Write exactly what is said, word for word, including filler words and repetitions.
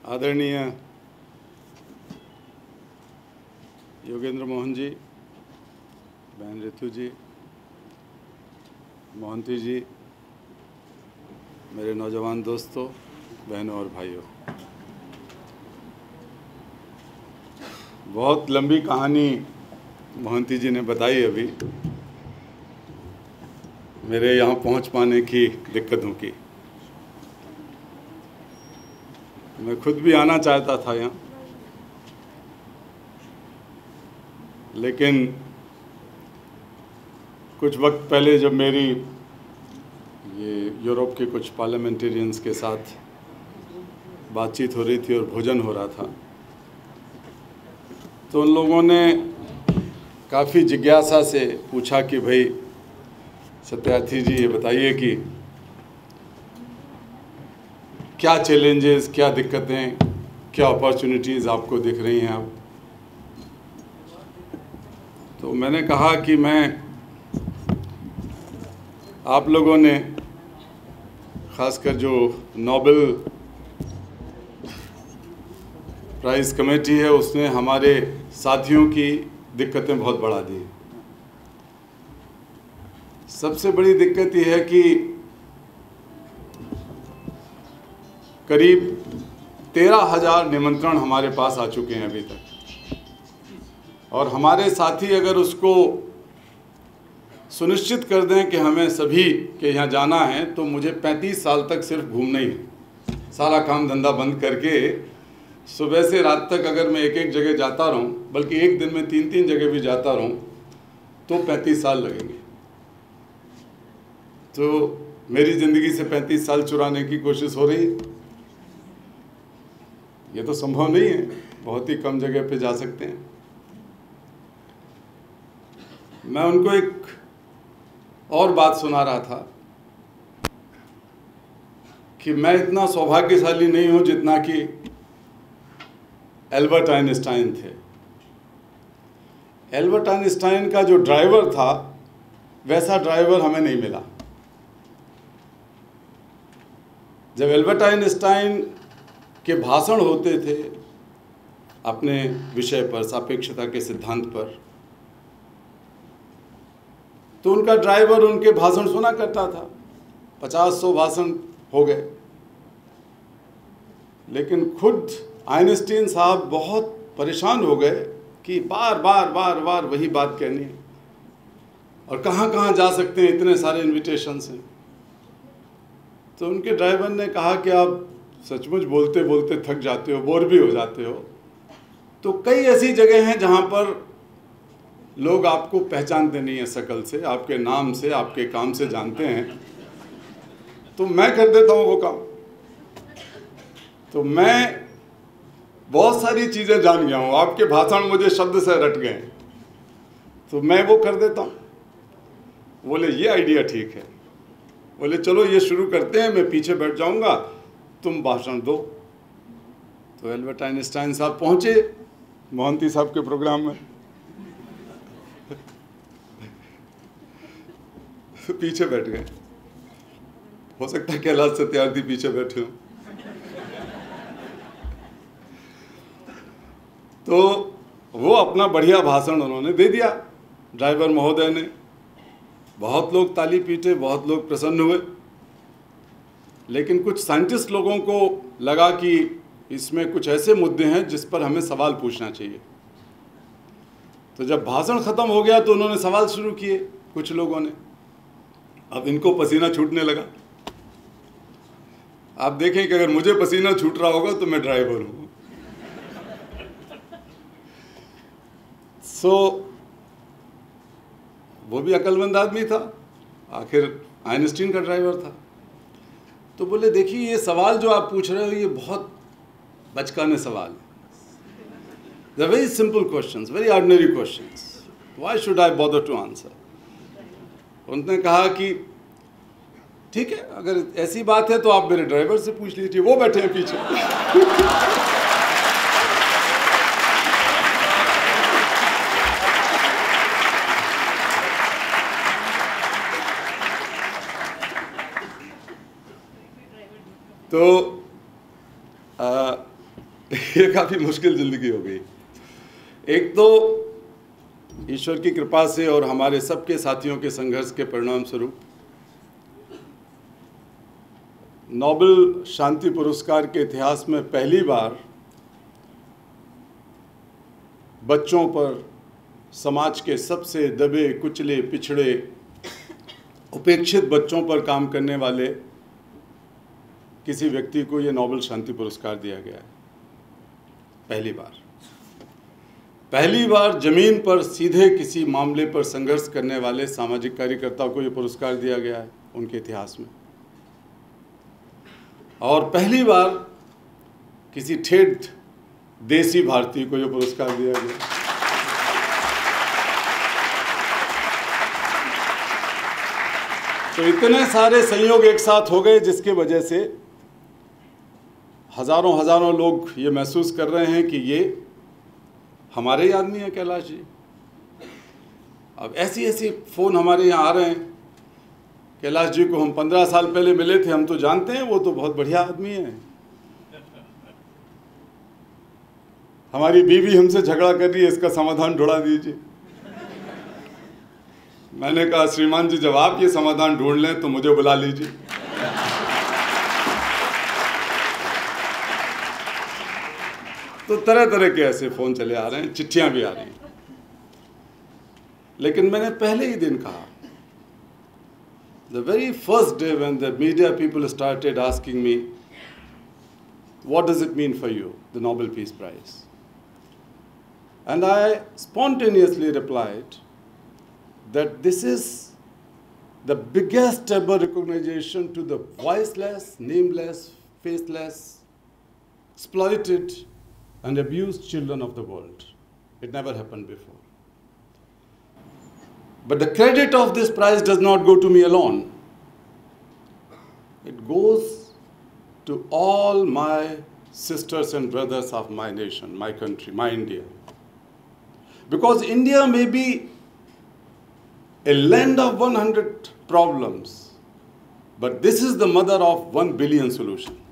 आदरणीय योगेंद्र मोहन जी, बहन रितु जी, मोहंती जी, मेरे नौजवान दोस्तों, बहनों और भाइयों, बहुत लंबी कहानी मोहंती जी ने बताई अभी मेरे यहाँ पहुँच पाने की दिक्कतों की। मैं खुद भी आना चाहता था यहाँ, लेकिन कुछ वक्त पहले जब मेरी ये यूरोप के कुछ पार्लियामेंटेरियंस के साथ बातचीत हो रही थी और भोजन हो रहा था, तो उन लोगों ने काफ़ी जिज्ञासा से पूछा कि भाई सत्यार्थी जी, ये बताइए कि क्या चैलेंजेस, क्या दिक्कतें, क्या अपॉर्चुनिटीज़ आपको दिख रही हैं अब। तो मैंने कहा कि मैं आप लोगों ने, ख़ासकर जो नोबेल प्राइज़ कमेटी है, उसने हमारे साथियों की दिक्कतें बहुत बढ़ा दी। सबसे बड़ी दिक्कत ये है कि करीब तेरह हजार निमंत्रण हमारे पास आ चुके हैं अभी तक, और हमारे साथी अगर उसको सुनिश्चित कर दें कि हमें सभी के यहाँ जाना है, तो मुझे पैंतीस साल तक सिर्फ घूमना ही है। सारा काम धंधा बंद करके सुबह से रात तक अगर मैं एक एक जगह जाता रहूं, बल्कि एक दिन में तीन तीन जगह भी जाता रहूं, तो पैंतीस साल लगेंगे। तो मेरी ज़िंदगी से पैंतीस साल चुराने की कोशिश हो रही है। ये तो संभव नहीं है, बहुत ही कम जगह पे जा सकते हैं। मैं उनको एक और बात सुना रहा था कि मैं इतना सौभाग्यशाली नहीं हूं जितना कि एल्बर्ट आइंस्टाइन थे। एल्बर्ट आइंस्टाइन का जो ड्राइवर था, वैसा ड्राइवर हमें नहीं मिला। जब एल्बर्ट आइंस्टाइन के भाषण होते थे अपने विषय पर, सापेक्षता के सिद्धांत पर, तो उनका ड्राइवर उनके भाषण सुना करता था। पचास सौ भाषण हो गए, लेकिन खुद आइंस्टीन साहब बहुत परेशान हो गए कि बार बार बार बार वही बात कहनी है, और कहाँ कहाँ जा सकते हैं, इतने सारे इन्विटेशंस हैं। तो उनके ड्राइवर ने कहा कि आप सचमुच बोलते बोलते थक जाते हो, बोर भी हो जाते हो, तो कई ऐसी जगह हैं जहाँ पर लोग आपको पहचानते नहीं हैं शक्ल से, आपके नाम से, आपके काम से जानते हैं, तो मैं कर देता हूँ वो काम। तो मैं बहुत सारी चीज़ें जान गया हूँ, आपके भाषण मुझे शब्द से रट गए, तो मैं वो कर देता हूँ। बोले ये आइडिया ठीक है। बोले चलो ये शुरू करते हैं, मैं पीछे बैठ जाऊँगा, तुम भाषण दो। तो एल्बर्ट आइंस्टाइन साहब पहुँचे मोहंती साहब के प्रोग्राम में, पीछे बैठ गए। हो सकता है कैलाश सत्यार्थी पीछे बैठे हो। तो वो अपना बढ़िया भाषण उन्होंने दे दिया, ड्राइवर महोदय ने। बहुत लोग ताली पीटे, बहुत लोग प्रसन्न हुए, लेकिन कुछ साइंटिस्ट लोगों को लगा कि इसमें कुछ ऐसे मुद्दे हैं जिस पर हमें सवाल पूछना चाहिए। तो जब भाषण ख़त्म हो गया तो उन्होंने सवाल शुरू किए कुछ लोगों ने। अब इनको पसीना छूटने लगा। आप देखें कि अगर मुझे पसीना छूट रहा होगा तो मैं ड्राइवर हूँ। सो वो भी अक्लमंद आदमी था, आखिर आइंस्टीन का ड्राइवर था। तो बोले देखिए, ये सवाल जो आप पूछ रहे हो ये बहुत बचकाने सवाल है। The very simple questions, very ordinary questions, why should I bother to answer. उन्होंने कहा कि ठीक है, अगर ऐसी बात है तो आप मेरे ड्राइवर से पूछ लीजिए, वो बैठे हैं पीछे। तो आ, ये काफ़ी मुश्किल ज़िंदगी हो गई। एक तो ईश्वर की कृपा से और हमारे सबके साथियों के संघर्ष के परिणाम स्वरूप नोबेल शांति पुरस्कार के इतिहास में पहली बार बच्चों पर, समाज के सबसे दबे कुचले पिछड़े उपेक्षित बच्चों पर काम करने वाले किसी व्यक्ति को ये नोबेल शांति पुरस्कार दिया गया है। पहली बार पहली बार जमीन पर सीधे किसी मामले पर संघर्ष करने वाले सामाजिक कार्यकर्ताओं को ये पुरस्कार दिया गया है उनके इतिहास में। और पहली बार किसी ठेठ देसी भारतीय को ये पुरस्कार दिया गया। तो इतने सारे संयोग एक साथ हो गए जिसके वजह से हजारों हजारों लोग ये महसूस कर रहे हैं कि ये हमारे ही आदमी हैं कैलाश जी। अब ऐसी ऐसी फ़ोन हमारे यहाँ आ रहे हैं, कैलाश जी को हम पंद्रह साल पहले मिले थे, हम तो जानते हैं वो तो बहुत बढ़िया आदमी है। हमारी बीवी हमसे झगड़ा कर रही है, इसका समाधान ढूंढा दीजिए। मैंने कहा श्रीमान जी, जब आप ये समाधान ढूंढ लें तो मुझे बुला लीजिए। तो तरह तरह के ऐसे फ़ोन चले आ रहे हैं, चिट्ठियां भी आ रही हैं। लेकिन मैंने पहले ही दिन कहा, the very first day when the media people started asking me what does it mean for you the Nobel peace prize, and I spontaneously replied that this is the biggest ever recognition to the voiceless, nameless, faceless, exploited and abused children of the world. It never happened before. But the credit of this prize does not go to me alone. It goes to all my sisters and brothers of my nation, my country, my India. Because India may be a land of one hundred problems, but this is the mother of one billion solutions.